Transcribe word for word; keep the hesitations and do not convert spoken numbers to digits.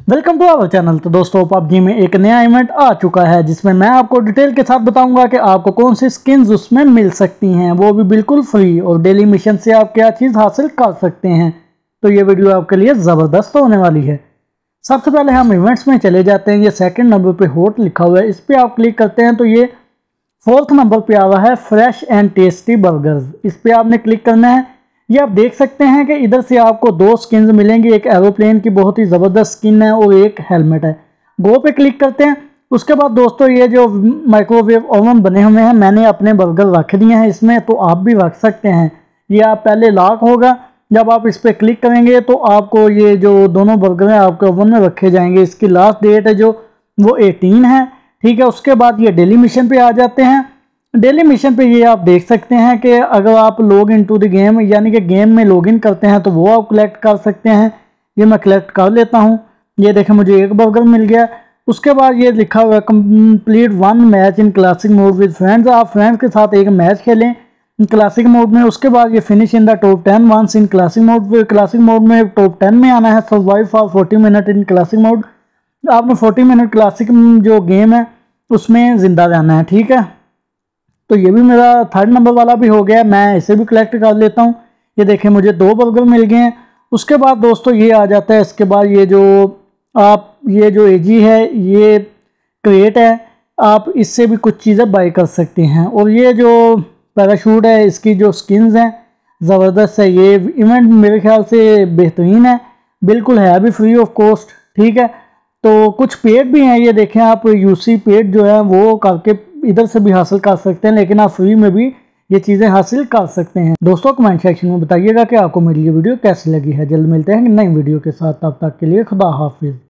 Welcome to our channel. तो दोस्तों PUBG में एक नया इवेंट आ चुका है जिसमें मैं आपको डिटेल के साथ बताऊंगा कि आपको कौन सी स्किन्स उसमें मिल सकती हैं, वो भी बिल्कुल फ्री, और डेली मिशन से आप क्या चीज़ हासिल कर सकते हैं। तो ये वीडियो आपके लिए ज़बरदस्त होने वाली है। सबसे पहले हम इवेंट्स में चले जाते हैं। ये सेकेंड नंबर पर हॉट लिखा हुआ है, इस पर आप क्लिक करते हैं तो ये फोर्थ नंबर पर आ रहा है फ्रेश एंड टेस्टी बर्गर्स। इस पर आपने क्लिक करना है। ये आप देख सकते हैं कि इधर से आपको दो स्किन्स मिलेंगी, एक एरोप्लेन की बहुत ही ज़बरदस्त स्किन है और एक हेलमेट है। गो पे क्लिक करते हैं। उसके बाद दोस्तों ये जो माइक्रोवेव ओवन बने हुए हैं, मैंने अपने बर्गर रख दिए हैं इसमें, तो आप भी रख सकते हैं। ये आप पहले लॉक होगा, जब आप इस पर क्लिक करेंगे तो आपको ये जो दोनों बर्गर हैं आपके ओवन में रखे जाएंगे। इसकी लास्ट डेट है जो वो एटीन है, ठीक है। उसके बाद ये डेली मिशन पे आ जाते हैं। डेली मिशन पे ये आप देख सकते हैं कि अगर आप log in to the game यानी कि गेम में लॉगिन करते हैं तो वो आप कलेक्ट कर सकते हैं। ये मैं कलेक्ट कर लेता हूँ। ये देखें मुझे एक बर्गर मिल गया। उसके बाद ये लिखा हुआ है complete one match in classic mode with friends. आप फ्रेंड्स के साथ एक मैच खेलें क्लासिक मोड में। उसके बाद ये finish in the top ten once in classic mode. Classic mode में टॉप टेन में आना है। Survive for forty minute in classic mode. आपने फोर्टी मिनट क्लासिक जो गेम है उसमें ज़िंदा रहना है, ठीक है। तो ये भी मेरा थर्ड नंबर वाला भी हो गया, मैं इसे भी कलेक्ट कर लेता हूँ। ये देखें मुझे दो बर्गर मिल गए हैं। उसके बाद दोस्तों ये आ जाता है, इसके बाद ये जो आप ये जो एजी है ये क्रिएट है, आप इससे भी कुछ चीज़ें बाई कर सकते हैं। और ये जो पैराशूट है इसकी जो स्किन्स हैं ज़बरदस्त है। ये इवेंट मेरे ख्याल से बेहतरीन है, बिल्कुल है अभी फ्री ऑफ कॉस्ट, ठीक है। तो कुछ पेड भी हैं, ये देखें आप यूसी पेड जो है वो करके इधर से भी हासिल कर सकते हैं, लेकिन आप फ्री में भी ये चीज़ें हासिल कर सकते हैं। दोस्तों कमेंट सेक्शन में बताइएगा कि आपको मेरी ये वीडियो कैसी लगी है। जल्द मिलते हैं नई वीडियो के साथ, तब तक के लिए खुदा हाफिज़।